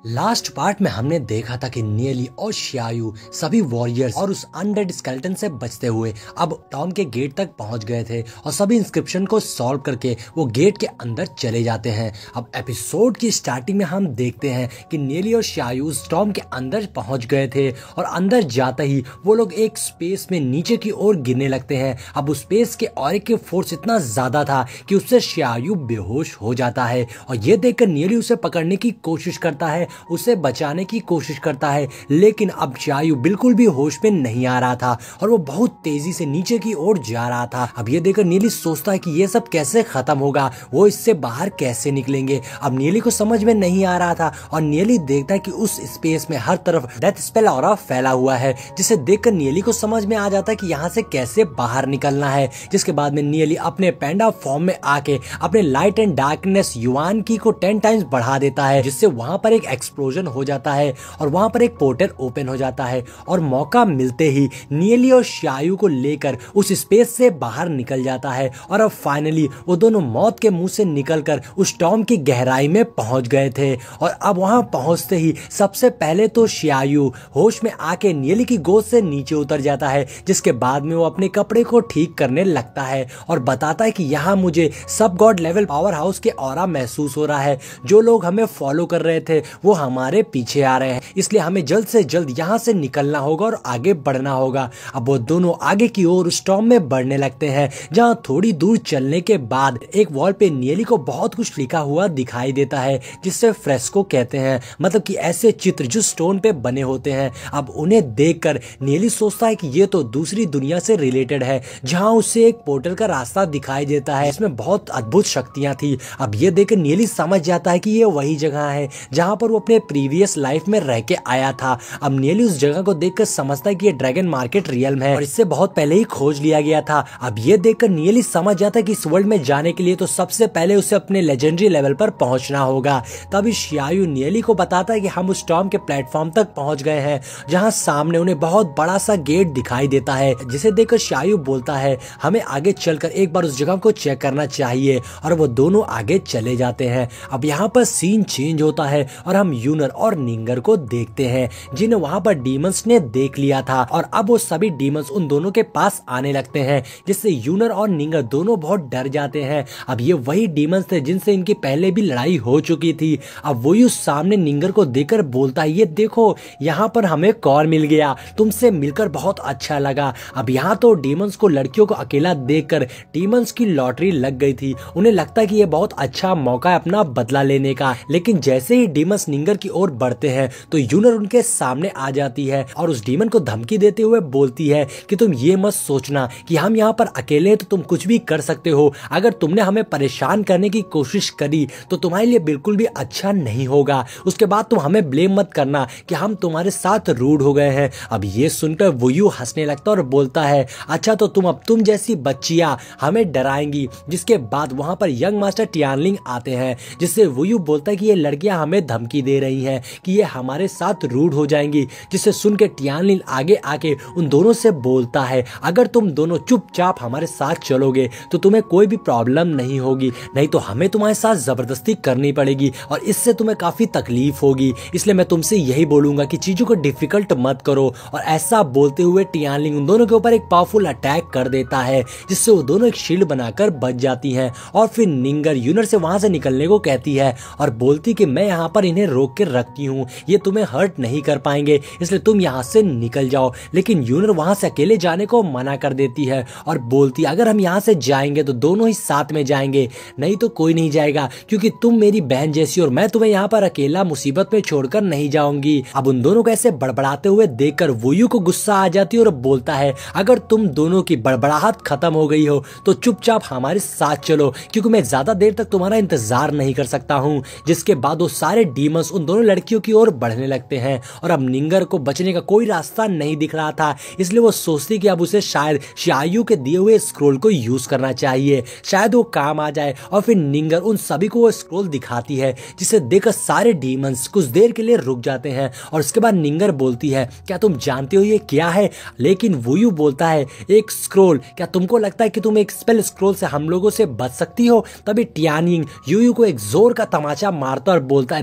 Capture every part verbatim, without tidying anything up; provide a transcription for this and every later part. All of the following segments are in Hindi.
लास्ट पार्ट में हमने देखा था कि नियली और शियायू सभी वॉरियर्स और उस अनडेड स्केलेटन से बचते हुए अब टॉम के गेट तक पहुंच गए थे और सभी इंस्क्रिप्शन को सॉल्व करके वो गेट के अंदर चले जाते हैं। अब एपिसोड की स्टार्टिंग में हम देखते हैं कि नियली और शियायू उस टॉम के अंदर पहुंच गए थे और अंदर जाते ही वो लोग एक स्पेस में नीचे की ओर गिरने लगते हैं। अब उस स्पेस के और के फोर्स इतना ज्यादा था कि उससे शियायू बेहोश हो जाता है और ये देखकर नियली उसे पकड़ने की कोशिश करता है, उसे बचाने की कोशिश करता है, लेकिन अब शियायू बिल्कुल भी होश में नहीं आ रहा था और वो बहुत तेजी से नीचे की ओर जा रहा था। अब ये देखकर नियली सोचता है कि ये सब कैसे खत्म होगा, वो इससे बाहर कैसे निकलेंगे। अब नियली को समझ में नहीं आ रहा था और नियली देखता है कि उस स्पेस में हर तरफ डेथ स्पेल ऑरा फैला हुआ है, जिसे देखकर नियली को समझ में आ जाता है कि यहाँ से कैसे बाहर निकलना है। जिसके बाद में नियली अपने पैंडा फॉर्म में आके अपने लाइट एंड डार्कनेस युआन की को टेन टाइम्स बढ़ा देता है, जिससे वहां पर एक एक्सप्लोजन हो जाता है और वहां पर एक पोर्टल ओपन हो जाता है और मौका मिलते ही नियली और शियायू को लेकर उस स्पेस से बाहर निकल जाता है और अब फाइनली वो दोनों मौत के मुंह से निकलकर उस टॉम की गहराई में पहुंच गए थे। और अब वहां पहुंचते ही सबसे पहले तो शियायू होश में आके नियली की गोद से नीचे उतर जाता है, जिसके बाद में वो अपने कपड़े को ठीक करने लगता है और बताता है कि यहाँ मुझे सब गॉड लेवल पावर हाउस के ऑरा महसूस हो रहा है। जो लोग हमें फॉलो कर रहे थे वो हमारे पीछे आ रहे हैं, इसलिए हमें जल्द से जल्द यहाँ से निकलना होगा और आगे बढ़ना होगा। अब वो दोनों आगे की ओर स्टॉर्म में बढ़ने लगते हैं, जहाँ थोड़ी दूर चलने के बाद एक वॉल पे नियली को बहुत कुछ लिखा हुआ दिखाई देता है, जिससे फ्रेस्को कहते हैं, मतलब कि ऐसे चित्र जो स्टोन पे बने होते हैं। अब उन्हें देखकर नियली सोचता है कि ये तो दूसरी दुनिया से रिलेटेड है, जहाँ उसे एक पोर्टल का रास्ता दिखाई देता है, इसमें बहुत अद्भुत शक्तियां थी। अब ये देखकर नियली समझ जाता है कि ये वही जगह है जहाँ पर वो अपने प्रीवियस लाइफ में रह के आया था। अब नियली उस जगह को देखकर समझता है कि ये ड्रैगन मार्केट रियल्म है और इससे बहुत पहले ही खोज लिया गया था। अब ये देखकर नियली समझ जाता है कि इस वर्ल्ड में जाने के लिए तो सबसे पहले उसे अपने लेजेंडरी लेवल पर पहुंचना होगा। तभी शियायू नियली को बताता है कि हम उस टॉम के प्लेटफॉर्म तक पहुंच गए हैं, जहां सामने उन्हें बहुत बड़ा सा गेट दिखाई देता है, जिसे देखकर शियायू बोलता है हमें आगे चलकर एक बार उस जगह को चेक करना चाहिए और वो दोनों आगे चले जाते हैं। अब यहाँ पर सीन चेंज होता है और हम यूनर और निंगर को देखते हैं, जिन्हें वहां पर डीमंस ने देख लिया था और अब वो सभी डीमंस उन दोनों के पास आने लगते हैं, जिससे यूनर और निंगर दोनों बहुत डर जाते हैं। अब ये वही डीमंस थे जिनसे इनकी पहले भी लड़ाई हो चुकी थी। अब वो उस सामने निंगर को देखकर बोलता है ये देखो यहाँ पर हमें कॉर मिल गया, तुमसे मिलकर बहुत अच्छा लगा। अब यहाँ तो डीमंस को लड़कियों को अकेला देखकर डीमंस की लॉटरी लग गई थी, उन्हें लगता है कि ये बहुत अच्छा मौका है अपना बदला लेने का। लेकिन जैसे ही डीमंस निंगर की ओर बढ़ते हैं तो यूनर उनके सामने आ जाती है और उस डीमन को धमकी देते हुए बोलती है कि तुम ये मत सोचना कि हम यहाँ पर अकेले हैं तो तुम कुछ भी कर सकते हो। अगर तुमने हमें परेशान करने की कोशिश करी तो तुम्हारे लिए बिल्कुल भी अच्छा नहीं होगा। उसके बाद तुम हमें ब्लेम मत करना कि हम तुम्हारे साथ रूड हो गए हैं। अब ये सुनकर वुयू हंसने लगता और बोलता है अच्छा तो तुम अब तुम जैसी बच्चियां हमें डराएंगी। जिसके बाद वहां पर यंग मास्टर टियानलिंग आते हैं, जिससे वुयू बोलता है कि ये लड़कियां हमें धमकी दे रही हैं कि ये हमारे साथ रूड हो जाएंगी। जिसे सुन के टियानलिंग आगे आके उन दोनों से बोलता है अगर तुम दोनों चुपचाप हमारे साथ चलोगे तो तुम्हें कोई भी प्रॉब्लम नहीं होगी, नहीं तो हमें तुम्हारे साथ जबरदस्ती करनी पड़ेगी और इससे तुम्हें काफी तकलीफ होगी। इसलिए मैं तुमसे यही बोलूंगा कि चीजों को डिफिकल्ट मत करो। और ऐसा बोलते हुए टियानलिंग उन दोनों के ऊपर एक पावरफुल अटैक कर देता है, जिससे वो दोनों एक शील्ड बनाकर बच जाती हैं। और फिर निंगर यूनर से वहां से निकलने को कहती है और बोलती कि मैं यहाँ पर इन्हें रोक के रखती हूँ, ये तुम्हें हर्ट नहीं कर पाएंगे, इसलिए तुम यहाँ से निकल जाओ। लेकिन यूनर वहां से अकेले जाने को मना कर देती है और बोलती अगर हम यहाँ से जाएंगे तो दोनों ही साथ में जाएंगे, नहीं तो कोई नहीं जाएगा, क्योंकि तुम मेरी बहन जैसी और मैं तुम्हें यहाँ पर अकेला मुसीबत में छोड़कर नहीं जाऊंगी। अब उन दोनों को ऐसे बड़बड़ाते हुए देखकर वुयू को गुस्सा आ जाती है और बोलता है अगर तुम दोनों की बड़बड़ाहट खत्म हो गई हो तो चुपचाप हमारे साथ चलो, क्योंकि मैं ज्यादा देर तक तुम्हारा इंतजार नहीं कर सकता हूँ। जिसके बाद वो सारे डीमंस उन दोनों लड़कियों की ओर बढ़ने लगते हैं और अब निंगर को बचने का कोई रास्ता नहीं दिख रहा था, इसलिए वो सोचती कि अब उसे शायद शियायू के दिए हुए स्क्रोल को यूज करना चाहिए, शायद वो काम आ जाए। और फिर निंगर उन सभी को वो स्क्रोल दिखाती है, जिसे देखकर सारे डीमंस कुछ देर के लिए रुक जाते हैं और उसके बाद निंगर बोलती है क्या तुम जानते हो ये क्या है? लेकिन वुयू बोलता है एक स्क्रोल, क्या तुमको लगता है कि तुम एक स्पेल स्क्रोल से हम लोगों से बच सकती हो? तभी टियानलिंग यूयू को एक जोर का तमाचा मारता और बोलता है ध्यान से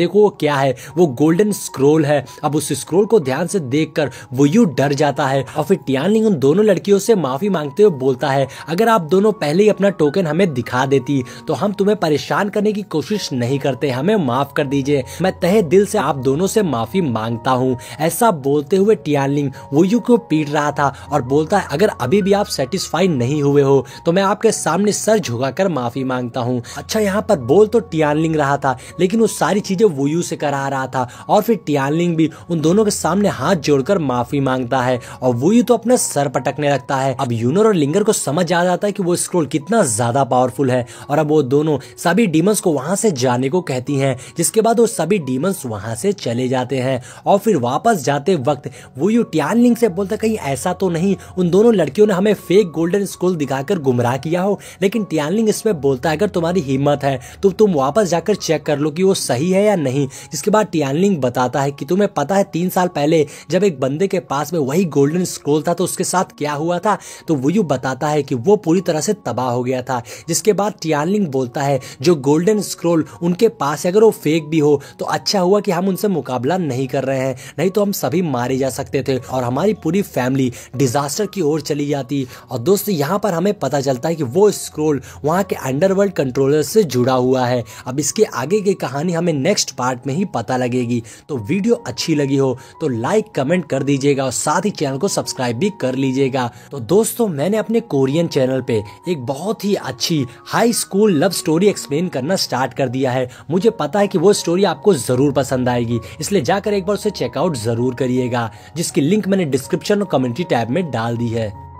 देखो वो क्या है, वो गोल्डन स्क्रोल है। अब उस स्क्रोल को ध्यान से देखकर वो यू डर जाता है और फिर टियानलिंग उन दोनों लड़कियों से माफी मांगते हुए बोलता है, अगर आप दोनों पहले ही अपना टोकन हमें दिखा देती तो हम तुम्हें परेशान करने की कोशिश नहीं करते, हमें माफ कर दीजिए, मैं तहे दिल से आप दोनों से माफी मांगता हूँ। ऐसा बोलते हुए टियानलिंग वो यू को पीट रहा था और बोलता है, अगर अभी भी आप सेटिस्फाई नहीं हुए हो तो मैं आपके सामने सर झुकाकर माफी मांगता हूँ। अच्छा, यहाँ पर बोल तो टियानलिंग रहा था लेकिन वो सारी चीजें वोयू से करा रहा था और फिर टियानलिंग भी उन दोनों के सामने हाथ जोड़कर माफी मांगता है और वोयू तो अपना सर पटकने लगता है। अब यूनर और लिंगर को समझ आ जाता है कि वो स्क्रोल कितना ज्यादा पावरफुल है और अब वो दोनों सभी डीमंस को वहां से जाने को कहती हैं, जिसके बाद वो सभी डीमंस वहां से चले जाते हैं और फिर वापस जाते वक्त वोयू टियानलिंग से बोलता, कहीं ऐसा तो नहीं उन दोनों लड़कियों ने हमें फेक गोल्डन स्क्रोल दिखाकर गुमराह किया हो। लेकिन टियानलिंग इसमें बोलता है, अगर तुम्हारी हिम्मत है तो तुम वापस जाकर चेक कर लो कि वो सही है या नहीं। जिसके बाद टियानलिंग बताता है कि तुम्हें पता है तीन साल पहले जब एक बंदे के पास में वही गोल्डन स्क्रोल था तो उसके साथ क्या हुआ था। तो वोयू बताता है कि वो पूरी तरह से तबाह हो गया था। जिसके बाद टियानलिंग बोलता है, जो गोल्डन स्क्रोल उनके पास है अगर वो फेक भी हो तो अच्छा हुआ कि हम उनसे मुकाबला नहीं कर रहे हैं, नहीं तो हम सभी मारे जा सकते थे और हमारी पूरी फैमिली डिजास्टर की ओर चली जाती। और दोस्तों यहाँ पर हमें पता चलता है कि वो स्क्रोल वहाँ के अंडरवर्ल्ड कंट्रोलर से जुड़ा हुआ है। अब इसके आगे की कहानी हमें नेक्स्ट पार्ट में ही पता लगेगी। तो वीडियो अच्छी लगी हो तो लाइक कमेंट कर दीजिएगा और साथ ही चैनल को सब्सक्राइब भी कर लीजिएगा। तो दोस्तों मैंने अपने कोरियन चैनल पे एक बहुत ही अच्छी high school love story explain करना स्टार्ट कर दिया है। मुझे पता है कि वो स्टोरी आपको जरूर पसंद आएगी, इसलिए जाकर एक बार उसे चेकआउट जरूर करिएगा, जिसकी लिंक मैंने डिस्क्रिप्शन और कम्युनिटी टैब में डाल दी है।